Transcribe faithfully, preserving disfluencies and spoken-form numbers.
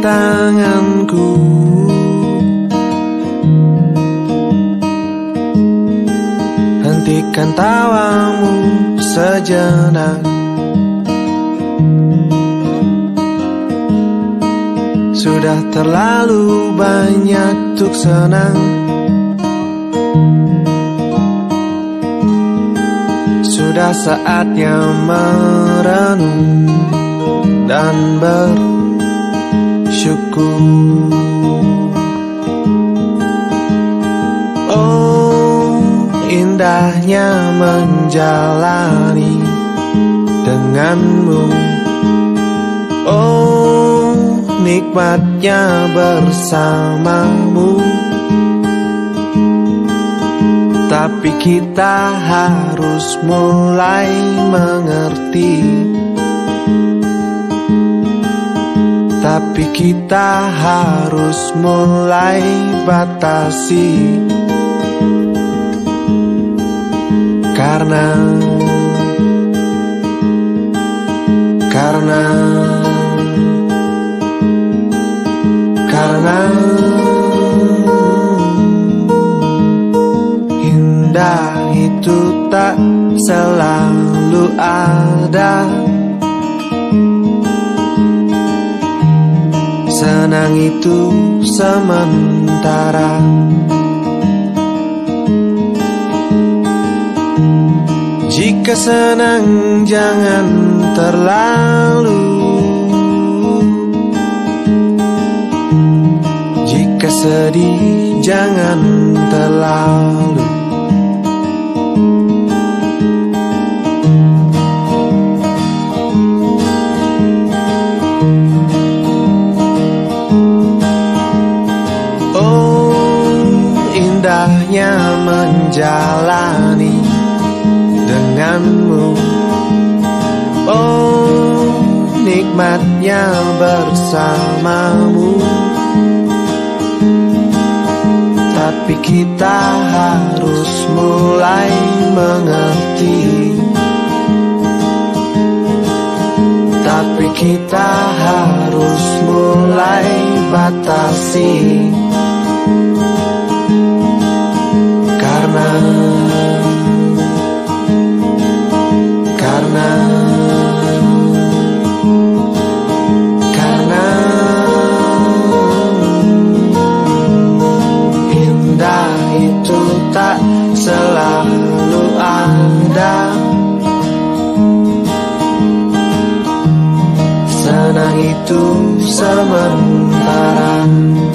tanganku. Hentikan tawamu sejenak. Sudah terlalu banyak untuk senang. Sudah saatnya merenung dan bersyukur. Oh, indahnya menjalani denganmu. Oh, nikmatnya bersamamu. Tapi kita harus mulai mengerti. Tapi kita harus mulai batasi. Karena Karena Karena indah itu tak selalu ada. Senang itu sementara. Jika senang jangan terlalu. Jika sedih jangan terlalu. Indahnya menjalani denganmu. Oh, nikmatnya bersamamu. Tapi kita harus mulai mengerti. Tapi kita harus mulai batasi. Karena Karena Karena indah itu tak selalu ada. Senang itu sementara.